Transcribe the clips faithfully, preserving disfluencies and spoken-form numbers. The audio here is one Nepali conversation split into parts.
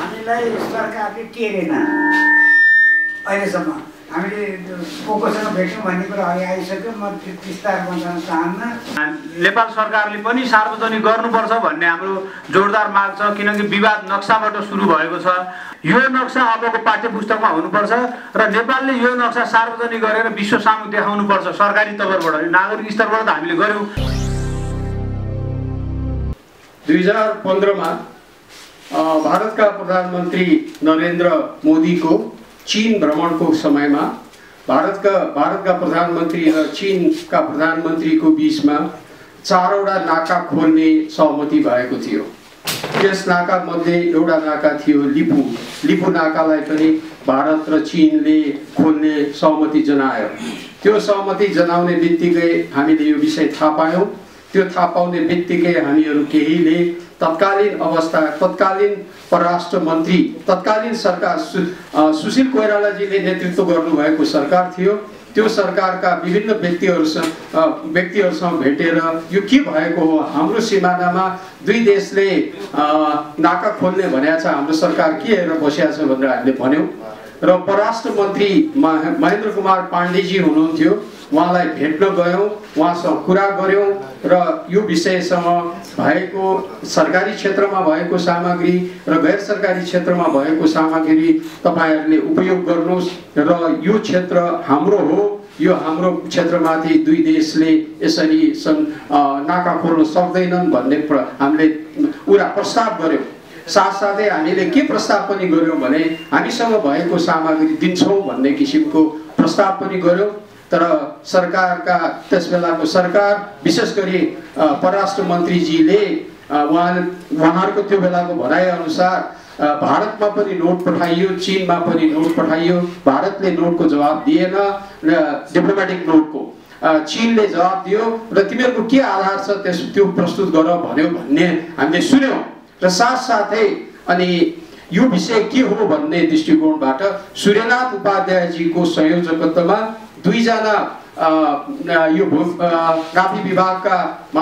हामीलाई सरकारले टेरेन अहिलेसम्म। हामीले कोकोसँग भेट्यौँ भन्ने कुरा अघि आइसक्यो, म विस्तार गर्न चाहन्न। नेपाल सरकारले पनि सार्वजनिक गर्नुपर्छ भन्ने हाम्रो जोरदार माग छ, किनकि विवाद नक्साबाट सुरु भएको छ। यो नक्सा अबको पाठ्यपुस्तकमा हुनुपर्छ र नेपालले यो नक्सा सार्वजनिक गरेर विश्व सामु देखाउनुपर्छ सरकारी तवरबाट, नागरिक स्तरबाट त हामीले गर्यौँ। दुई हजार पन्ध्रमा भारतका प्रधानमन्त्री नरेन्द्र मोदीको चीन भ्रमणको समयमा भारतका भारतका प्रधानमन्त्री र चीनका प्रधानमन्त्रीको बीचमा चारवटा नाका खोल्ने सहमति भएको थियो। यस नाका मध्ये एउटा नाका थियो लिपु लिपु नाकालाई पनि भारत र चीनले खोल्ने सहमति जनायो। त्यो सहमति जनाउने बित्तिकै हामीले यो विषय थाहा पायौँ। त्यो थाहा पाउने बित्तिकै हामीहरू केहीले तत्कालीन अवस्था तत्कालीन परराष्ट्र मन्त्री तत्कालीन सरकार सु, सुशील कोइरालाजीले नेतृत्व गर्नुभएको सरकार थियो। त्यो सरकारका विभिन्न व्यक्तिहरूसँग व्यक्तिहरूसँग भेटेर यो के भएको हो, हाम्रो सिमानामा दुई देशले नाका खोल्ने भनेको छ, हाम्रो सरकार के हेरेर बसिएको छ भनेर हामीले भन्यौँ। र परराष्ट्र मन्त्री महेन्द्र कुमार पाण्डेजी हुनुहुन्थ्यो, उहाँलाई भेट्न गयौँ, उहाँसँग कुरा गऱ्यौँ र यो विषयसँग भएको सरकारी क्षेत्रमा भएको सामग्री र गैर सरकारी क्षेत्रमा भएको सामग्री तपाईँहरूले उपयोग गर्नुहोस् र यो क्षेत्र हाम्रो हो, यो हाम्रो क्षेत्रमाथि दुई देशले यसरी सन् नाका खोल्न सक्दैनन् भन्ने हामीले कुरा प्रस्ताव गऱ्यौँ। साथसाथै हामीले के प्रस्ताव पनि गऱ्यौँ भने हामीसँग भएको सामग्री दिन्छौँ भन्ने किसिमको प्रस्ताव पनि गऱ्यौँ। तर सरकारका त्यसबेलाको सरकार विशेष गरी परराष्ट्र मन्त्रीजीले उहाँ उहाँहरूको त्यो बेलाको भनाइअनुसार भारतमा पनि नोट पठाइयो, चीनमा पनि नोट पठाइयो, भारतले नोटको जवाब दिएन र डिप्लोमेटिक नोटको चीनले जवाब दियो र तिमीहरूको के आधार छ त्यस त्यो प्रस्तुत गर भन्यो भन्ने हामीले सुन्यौँ। र साथसाथै अनि यो विषय के हो भन्ने दृष्टिकोणबाट सूर्यनाथ उपाध्यायजीको संयोजकत्वमा दुईजना यो काफी विभागका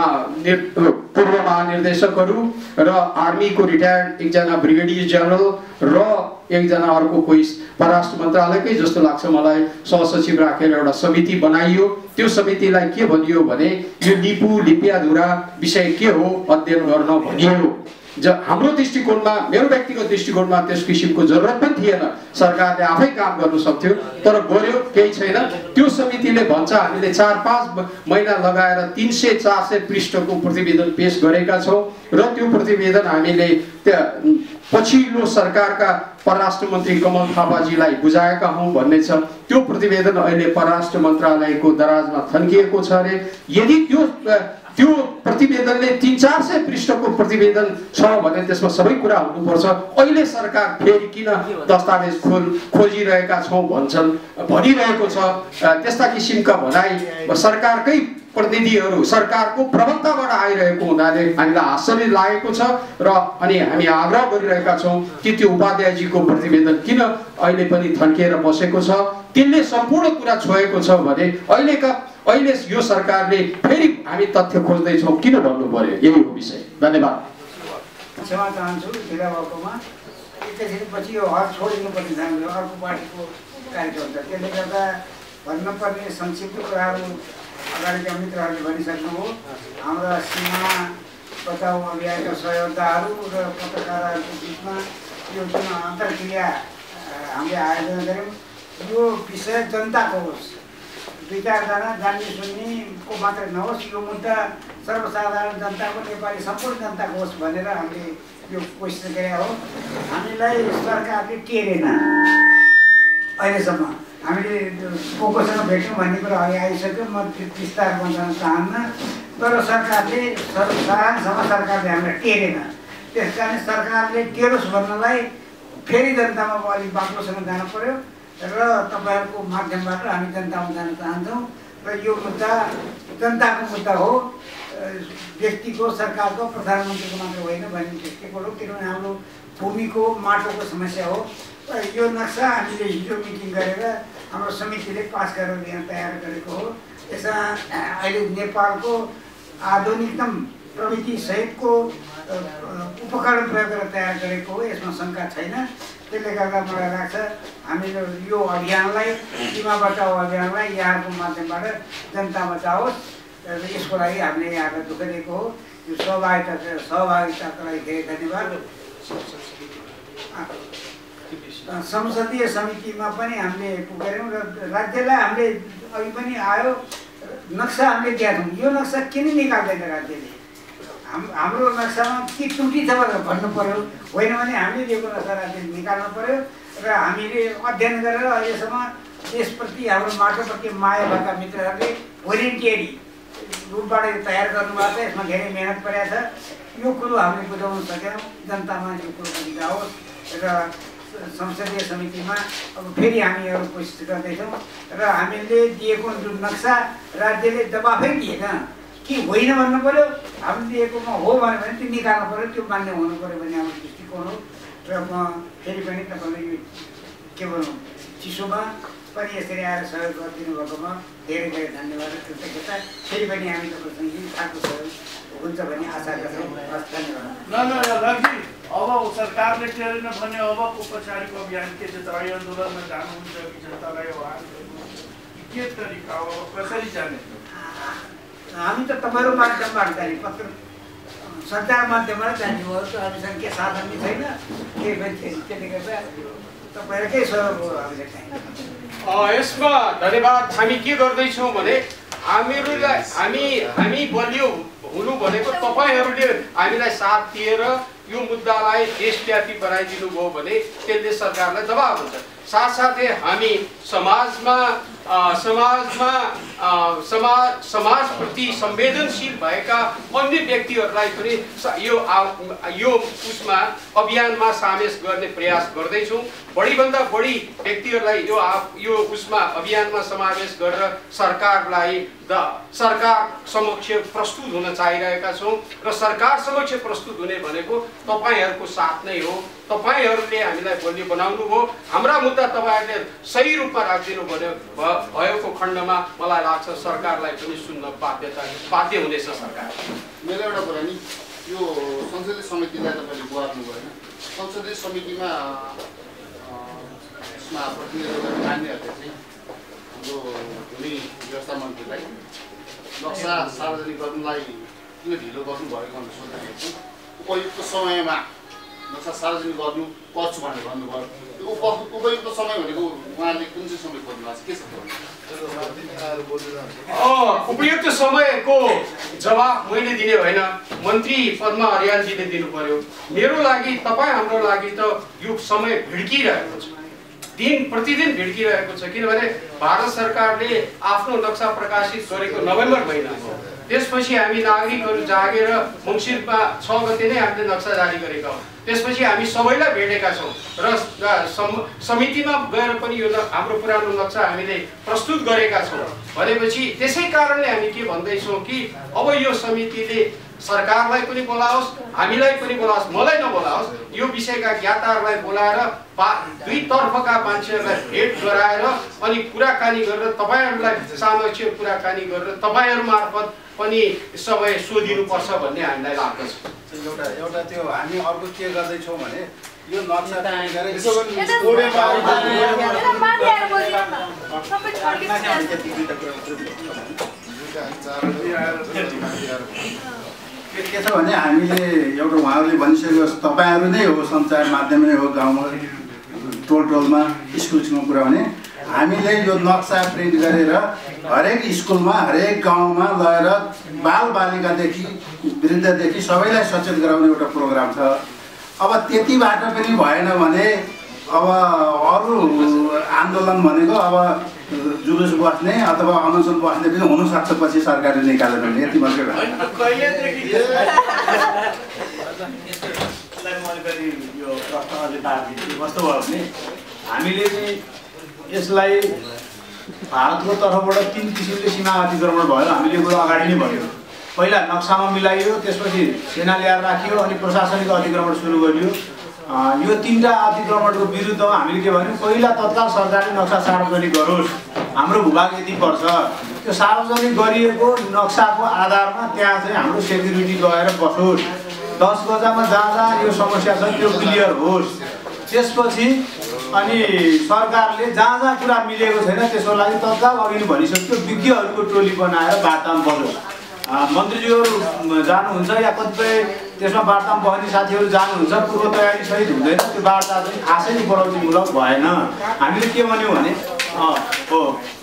पूर्व महानिर्देशकहरू र आर्मीको रिटायर्ड एकजना ब्रिगेडियर जनरल र एकजना अर्को कोही परराष्ट्र मन्त्रालयकै जस्तो लाग्छ मलाई सहसचिव राखेर एउटा समिति बनाइयो। त्यो समितिलाई के भनियो भने यो लिपु लिपियाधुरा विषय के हो अध्ययन गर्न भनियो। ज हाम्रो दृष्टिकोणमा मेरो व्यक्तिगत दृष्टिकोणमा त्यस किसिमको जरुरत पनि थिएन, सरकारले आफै काम गर्न सक्थ्यो, तर गर्यो केही छैन। त्यो समितिले भन्छ हामीले चार पाँच महिना लगाएर तीन सय चार सय पृष्ठको प्रतिवेदन पेश गरेका छौँ र त्यो प्रतिवेदन हामीले त्यहाँ पछिल्लो सरकारका परराष्ट्र मन्त्री कमल थापाजीलाई बुझाएका हौँ भन्ने छ। त्यो प्रतिवेदन अहिले परराष्ट्र मन्त्रालयको दराजमा थन्किएको छ अरे। यदि त्यो त्यो प्रतिवेदनले तीन चार सय पृष्ठको प्रतिवेदन छ भने त्यसमा सबै कुरा हुनुपर्छ। अहिले सरकार फेरि किन दस्तावेज खोल खोजिरहेका छौँ भन्छन् भनिरहेको छ। त्यस्ता किसिमका भनाइ सरकारकै प्रतिनिधिहरू सरकारको प्रवक्ताबाट आइरहेको हुनाले हामीलाई आश्चर्य लागेको छ र अनि हामी आग्रह गरिरहेका छौँ कि त्यो उपाध्यायजीको प्रतिवेदन किन अहिले पनि थन्किएर बसेको छ। त्यसले सम्पूर्ण कुरा छोएको छ भने अहिलेका अहिले यो सरकारले फेरि हामी तथ्य खोज्दैछौँ किन भन्नु पर्यो, यही हो विषय। धन्यवाद। क्षमा चाहन्छु ढिला भएकोमा। एकैछिनपछि यो हर छोडिनु पर्ने छ, अर्को पार्टीको कार्यक्रम छ, त्यसले गर्दा भन्नुपर्ने संक्षिप्त कुराहरू अगाडिका मित्रहरूले भनिसक्नुभयो। हाम्रा सीमा बचाउ अभियानका सहयोगदाहरू र पत्रकारहरूको बिचमा यो जुन अन्तर्क्रिया हामीले आयोजना गऱ्यौँ यो विषय जनताको होस्, दुई चारजना जान्ने सुन्नेको मात्रै नहोस्, यो मुद्दा सर्वसाधारण जनताको नेपाली सम्पूर्ण जनताको होस् भनेर हामीले यो कोसिस गरे हो। हामीलाई सरकारले टेरेन अहिलेसम्म। हामीले कोकोसँग भेट्यौँ भन्ने कुरा अघि आइसक्यो, म विस्तार गर्न चाहन्न। तर सरकारले सर्वसाधारणसम्म सरकारले हामीलाई टेरेन। त्यस कारण सरकारले टेरोस् भन्नलाई फेरि जनतामा अलिक बाक्लोसँग जानु पर्यो र तपाईँहरूको माध्यमबाट हामी जनतामा जान चाहन्छौँ। र यो मुद्दा जनताको मुद्दा हो, व्यक्तिको सरकारको प्रधानमन्त्रीको मात्र होइन भन्ने दृष्टिकोण हो। किनभने हाम्रो भूमिको माटोको समस्या हो। यो नक्सा हामीले हिजो मिटिङ गरेर हाम्रो समितिले पास गरेर यहाँ तयार गरेको हो। यसमा अहिले नेपालको आधुनिकतम प्रविधि सहितको उपकरण प्रयोग गरेर तयार गरेको हो, यसमा शङ्का छैन। त्यसले गर्दा मलाई लाग्छ हामीले यो अभियानलाई सीमा बचाओ अभियानलाई यहाँको माध्यमबाट जनतामा जाओस् र यसको लागि हामीले यहाँलाई दुःख दिएको हो। यो सहभागिता सहभागिताको लागि धेरै धन्यवाद। संसदीय समितिमा पनि हामीले पुगेर्यौँ र राज्यलाई हामीले अघि पनि आयो नक्सा हामीले दिएका छौँ। यो नक्सा किन निकाल्दैन राज्यले? हाम हाम्रो नक्सामा के त्रुटि छ भनेर भन्नु पर्यो, होइन भने हामीले दिएको नक्सा राज्यले निकाल्नु पर्यो र हामीले अध्ययन गरेर अहिलेसम्म देशप्रति हाम्रो माटोप्रति माया भएका मित्रहरूले भोलिन्टियरी रूपबाट तयार गर्नुभएको छ। यसमा धेरै मेहनत परेको छ। यो कुरो हामीले बुझाउन सकेनौँ, जनतामा यो कुरो पनि जाओस् र संसदीय समितिमा अब फेरि हामीहरू कोसिस गर्दैछौँ र हामीले दिएको जुन नक्सा राज्यले जवाफै दिएन कि होइन भन्नु पऱ्यो, हामीले दिएकोमा हो भन्यो भने त्यो निकाल्नु पऱ्यो, त्यो मान्य हुनु पऱ्यो भन्ने हाम्रो दृष्टिकोण हो। र म फेरि पनि तपाईँलाई यो के भनौँ चिसोमा पनि यसरी आएर सहयोग गरिदिनु भएकोमा धेरै धेरै धन्यवाद र कृतज्ञता। फेरि पनि हामी तपाईँसँग यही खालको सहयोग हुन्छ भन्ने आशा गर्छौँ। धन्यवाद। ल ल ल अब सरकारले टेरेन भने अबको पछाडिको अभियान के छ? तपाईँ आन्दोलनमा जानुहुन्छ कि जनतालाई आह्वान गर्नु के तरिका हो, कसरी जाने? हामी त तपाईँहरू माध्यमबाट जाने, पत्र सञ्चार माध्यमबाट जाने हो। हामीसँग के साधन पनि छैन, केही पनि छैन। त्यसले गर्दा तपाईँहरूकै सहयोग हो हामीलाई चाहिन्छ। यसमा धन्यवाद। हामी के गर्दैछौँ भने हामीहरूलाई हामी हामी बलियो हुनु भनेको तपाईँहरूले हामीलाई साथ दिएर यो मुद्दालाई देशव्यापी बनाइदिनु भयो भने त्यसले सरकारलाई दबाब हुन्छ। साथसाथै हामी समाजमा समाजमा समाज समाजप्रति संवेदनशील भएका अन्य व्यक्तिहरूलाई पनि यो यो उसमा अभियानमा सामेल गर्ने प्रयास गर्दैछौँ। बढीभन्दा बढी व्यक्तिहरूलाई यो यो उसमा अभियानमा समावेश गरेर सरकारलाई द सरकार समक्ष प्रस्तुत हुन चाहिरहेका छौँ र सरकार समक्ष प्रस्तुत हुने भनेको तपाईँहरूको साथ नै हो। तपाईँहरूले हामीलाई बलियो बनाउनु हो, हाम्रा मुद्दा तपाईँहरूले सही रूपमा राखिदिनु भन्यो भएको खण्डमा मलाई लाग्छ सरकारलाई पनि सुन्न बाध्यता बाध्य हुनेछ सरकार। मेरो एउटा कुरा नि यो संसदीय समितिलाई तपाईँले गुहार्नु भएन। संसदीय समितिमा यसमा प्रतिनिधित्व गर्ने मान्यहरूले चाहिँ हाम्रो भूमि व्यवस्था मन्त्रीलाई नक्सा सार्वजनिक गर्नुलाई किन ढिलो गर्नुभएको भनेर सोध्दाखेरि चाहिँ उपयुक्त समयमा नक्सा सार्वजनिक गर्नु पर्छु भनेर भन्नुभयो। त्यो उप उपयुक्त समय भनेको उहाँले कुन चाहिँ समय खोज्नु भएको छ, के छ? उपयुक्त समयको जवाब मैले दिने होइन, मन्त्री पद्मा अर्यालजीले दिनु पर्यो। मेरो लागि तपाईँ हाम्रो लागि त यो समय भिड्किरहेको छ, दिन प्रतिदिन भिड्किरहेको छ। किनभने भारत सरकारले आफ्नो नक्सा प्रकाशित गरेको नोभेम्बर महिना हो। त्यसपछि हामी नागरिकहरू जागेर मङ्सिरमा छ गते नै हामीले नक्सा जारी गरेका हौँ। त्यसपछि हामी सबैलाई भेटेका छौँ र समितिमा गएर पनि यो हाम्रो पुरानो नक्सा हामीले प्रस्तुत गरेका छौँ। भनेपछि त्यसै कारणले हामी के भन्दैछौँ कि अब यो समितिले सरकारलाई पनि बोलाओस्, हामीलाई पनि बोलाओस्, मलाई नबोलाओस्, यो विषयका ज्ञाताहरूलाई बोलाएर पा दुई तर्फका मान्छेहरूलाई भेट गराएर अनि कुराकानी गरेर तपाईँहरूलाई सामक्ष कुराकानी गरेर तपाईँहरू मार्फत पनि समय सोधिनुपर्छ भन्ने हामीलाई लाग्दछ। एउटा एउटा त्यो हामी अर्को के गर्दैछौँ भने यो नक्सा के छ भने हामीले एउटा उहाँहरूले भनिसकेको तपाईँहरू नै हो, सञ्चार माध्यम नै हो, गाउँमा टोल टोलमा स्कुल स्कुलमा कुरा भने हामीले यो नक्सा प्रिन्ट गरेर हरेक स्कुलमा हरेक गाउँमा लगेर बाल बालिकादेखि वृद्धदेखि सबैलाई सचेत गराउने एउटा प्रोग्राम छ। अब त्यतिबाट पनि भएन भने अब अरू आन्दोलन भनेको अब जुलुस बस्ने अथवा अनसन बस्ने पनि हुनसक्छ पछि सरकारले निकालेर भने यति मात्रै भयो। कस्तो भयो भने हामीले चाहिँ यसलाई भारतको तर्फबाट तिन किसिमले सीमा अतिक्रमण भयो। हामीले कुरो अगाडि नै भन्यो, पहिला नक्सामा मिलाइयो, त्यसपछि सेना ल्याएर राखियो, अनि प्रशासनिक अतिक्रमण सुरु गरियो। यो तिनवटा अतिक्रमणको विरुद्धमा हामीले के भन्यौँ, पहिला तत्काल सरकारले नक्सा सार्वजनिक गरोस्, हाम्रो भूभाग यति पर्छ, त्यो सार्वजनिक गरिएको नक्साको आधारमा त्यहाँ चाहिँ हाम्रो सेक्युरिटी गएर बसोस्। दस गजामा जहाँ जहाँ यो समस्या छ त्यो क्लियर होस्। त्यसपछि अनि सरकारले जहाँ जहाँ कुरा मिलेको छैन त्यसको लागि तत्काल अघि भनिसक्यो विज्ञहरूको टोली बनाएर वार्तामा बसोस्। मन्त्रीज्यूहरू जानुहुन्छ या कतिपय त्यसमा वार्तामा बस्ने साथीहरू जानुहुन्छ, पूर्व तयारी सहित हुँदैन, त्यो वार्ता चाहिँ खासै नै बढाउनेमूलक भएन। हामीले के भन्यौँ भने हो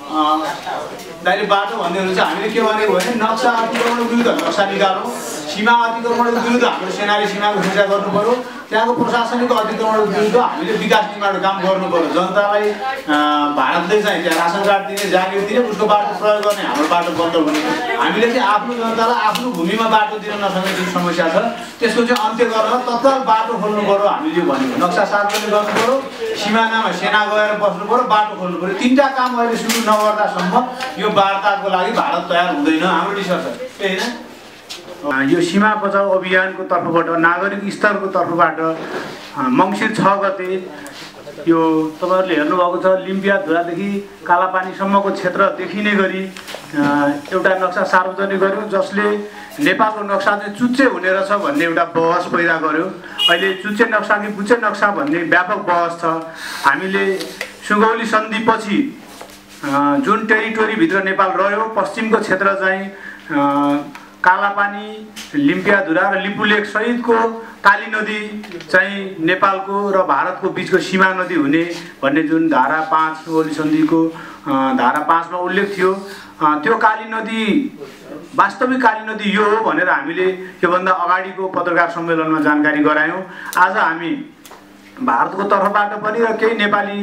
दाइले बाटो भन्दै हुनुहुन्छ, हामीले के भनेको भने नक्सा अतिक्रमणको विरुद्ध नक्सा निकालौँ, सीमा अतिक्रमणको विरुद्ध हाम्रो सेनाले सीमाको सुरक्षा गर्नु पर्यो, त्यहाँको प्रशासनिक अतिक्रमणको विरुद्ध हामीले विकास निर्माणको काम गर्नु पर्यो। जनतालाई भारतले चाहिँ त्यहाँ रासन कार्ड दिने, जागिर दिने, उसको बाटो प्रयोग गर्ने, हाम्रो बाटो बन्द हुने। हामीले चाहिँ आफ्नो जनतालाई आफ्नो भूमिमा बाटो दिन नसक्ने जुन समस्या छ त्यसको चाहिँ अन्त्य गर्न तत्काल बाटो खोल्नु पर्यो। हामीले यो भनेको नक्सा सार्वजनिक गर्नु पर्यो, सिमानामा सेना गएर बस्नु पर्यो, बाटो खोल्नु पर्यो। तिनवटा काम अहिले सुरु नगर्दासम्म यो वार्ताको लागि भारत तयार हुँदैन। हाम्रो डिस्कस त्यही होइन। यो सीमा बचाउ अभियानको तर्फबाट नागरिक स्तरको तर्फबाट मङ्सिर छ गते यो तपाईँहरूले हेर्नुभएको छ लिम्पियाधुरादेखि कालापानीसम्मको क्षेत्र देखिने गरी एउटा नक्सा सार्वजनिक गर्यो, जसले नेपालको नक्सा चाहिँ चुच्चे हुने रहेछ भन्ने एउटा बहस पैदा गर्यो। अहिले चुच्चे नक्सा कि बुच्चे नक्सा भन्ने व्यापक बहस छ। हामीले सुगौली सन्धिपछि जुन टेरिटोरीभित्र नेपाल रह्यो, पश्चिमको क्षेत्र चाहिँ कालापानी, लिम्पियाधुरा र लिपुलेक सहितको काली नदी चाहिँ नेपालको र भारतको बिचको सीमा नदी हुने भन्ने जुन धारा पाँच सुगौली सन्धिको धारा पाँचमा उल्लेख थियो, त्यो काली नदी वास्तविक काली नदी यो हो भनेर हामीले योभन्दा अगाडिको पत्रकार सम्मेलनमा जानकारी गरायौँ। आज हामी भारतको तर्फबाट पनि र केही नेपाली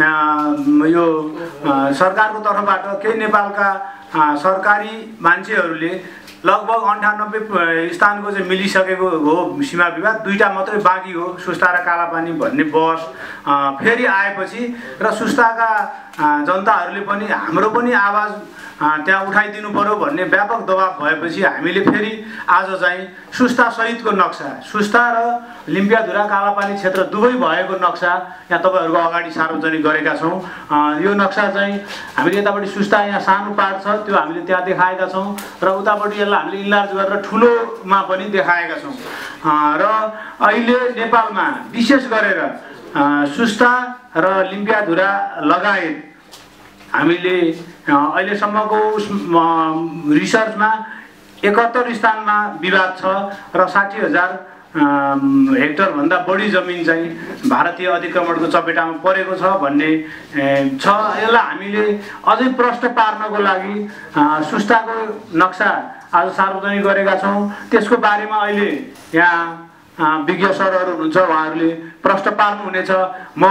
यो सरकारको तर्फबाट केही नेपालका सरकारी मान्छेहरूले लगभग अन्ठानब्बे स्थानको चाहिँ मिलिसकेको हो सीमा विवाद, दुईवटा मात्रै बाँकी हो सुस्ता र कालापानी भन्ने बहस फेरि आएपछि र सुस्ताका जनताहरूले पनि हाम्रो पनि आवाज त्यहाँ उठाइदिनु पर्यो भन्ने व्यापक दबाब भएपछि हामीले फेरि आज चाहिँ सुस्ता सहितको नक्सा, सुस्ता र लिम्पियाधुरा कालापानी क्षेत्र दुवै भएको नक्सा यहाँ तपाईँहरूको अगाडि सार्वजनिक गरेका छौँ। यो नक्सा चाहिँ हामीले यतापट्टि सुस्ता यहाँ सानो पार्ट छ त्यो हामीले त्यहाँ देखाएका छौँ र उतापट्टि यसलाई हामीले इन्लार्ज गरेर ठुलोमा पनि देखाएका छौँ। र अहिले नेपालमा विशेष गरेर सुस्ता र लिम्पियाधुरा लगायत हामीले अहिलेसम्मको रिसर्चमा एकहत्तर स्थानमा विवाद छ र साठी हजार हेक्टरभन्दा बढी जमिन चाहिँ भारतीय अतिक्रमणको चपेटामा परेको छ भन्ने छ। यसलाई हामीले अझै प्रष्ट पार्नको लागि सुस्ताको नक्सा आज सार्वजनिक गरेका छौँ। त्यसको बारेमा अहिले यहाँ विज्ञ सरहरू हुनुहुन्छ, उहाँहरूले प्रष्ट पार्नुहुनेछ। म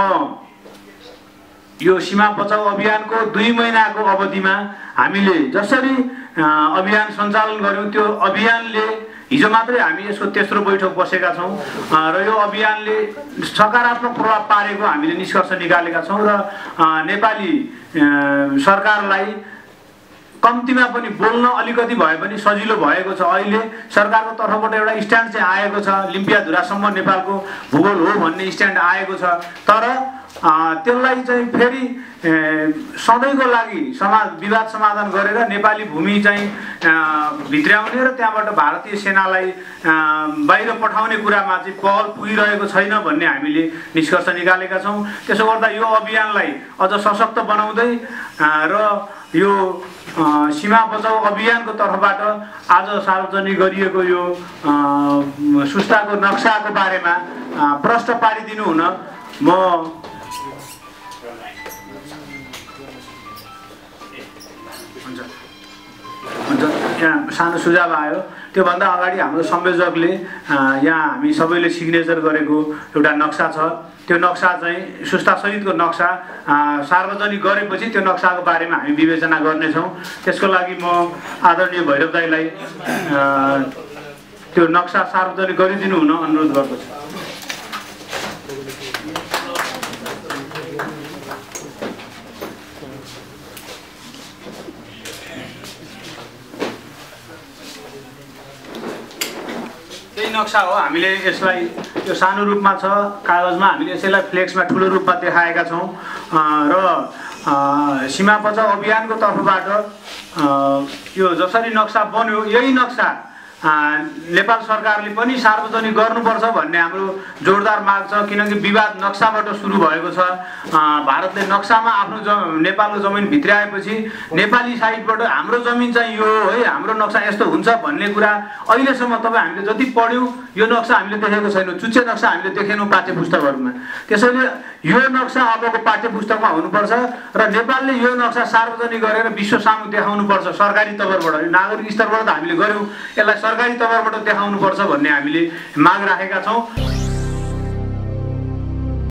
यो सीमा बचाउ अभियानको दुई महिनाको अवधिमा हामीले जसरी अभियान सञ्चालन गऱ्यौँ त्यो अभियानले हिजो मात्रै हामी यसको तेस्रो बैठक बसेका छौँ र यो अभियानले सकारात्मक प्रभाव पारेको हामीले निष्कर्ष निकालेका छौँ र नेपाली सरकारलाई कम्तीमा पनि बोल्न अलिकति भए पनि सजिलो भएको छ। अहिले सरकारको तर्फबाट एउटा स्ट्यान्ड चाहिँ आएको छ, लिम्पियाधुरासम्म नेपालको भूगोल हो भन्ने स्ट्यान्ड आएको छ। तर त्यसलाई चाहिँ फेरि सधैँको लागि समाज विवाद समाधान गरेर नेपाली भूमि चाहिँ भित्र्याउने र त्यहाँबाट भारतीय सेनालाई बाहिर पठाउने कुरामा चाहिँ पहल पुगिरहेको छैन भन्ने हामीले निष्कर्ष निकालेका छौँ। त्यसो गर्दा यो अभियानलाई अझ सशक्त बनाउँदै र यो सीमा बचाउ अभियानको तर्फबाट आज सार्वजनिक गरिएको यो सुस्ताको नक्साको बारेमा प्रष्ट पारिदिनु हुन म यहाँ सानो सुझाव आयो। त्योभन्दा अगाडि हाम्रो संयोजकले यहाँ हामी सबैले सिग्नेचर गरेको एउटा नक्सा छ, त्यो नक्सा चाहिँ सुस्ता सहितको नक्सा सार्वजनिक गरेपछि त्यो नक्साको बारेमा हामी विवेचना गर्नेछौँ। त्यसको लागि म आदरणीय भैरव दाइलाई त्यो नक्सा सार्वजनिक गरिदिनु हुन अनुरोध गर्दछु। नक्सा हो, हामीले यसलाई यो सानो रूपमा छ कागजमा, हामीले यसैलाई फ्लेक्समा ठुलो रूपमा देखाएका छौँ र सीमा बचाउ अभियानको तर्फबाट यो जसरी नक्सा बन्यो यही नक्सा नेपाल सरकारले पनि सार्वजनिक गर्नुपर्छ भन्ने हाम्रो जोडदार माग छ। किनकि विवाद नक्साबाट सुरु भएको छ। भारतले नक्सामा आफ्नो ज नेपालको जमिन भित्राएपछि नेपाली साइडबाट हाम्रो जमिन चाहिँ यो हो है, हाम्रो नक्सा यस्तो हुन्छ भन्ने कुरा अहिलेसम्म तपाईँ हामीले जति पढ्यौँ यो नक्सा हामीले देखेको छैनौँ। चुच्चे नक्सा हामीले देखेनौँ पाठ्य पुस्तकहरूमा। त्यसैले यो नक्सा अबको पाठ्य पुस्तकमा हुनुपर्छ र नेपालले यो नक्सा सार्वजनिक गरेर विश्व सामु देखाउनुपर्छ। सरकारी तवरबाट, नागरिक स्तरबाट त हामीले गऱ्यौँ, यसलाई सरकारी तवरबाट देखाउनुपर्छ भन्ने हामीले माग राखेका छौँ।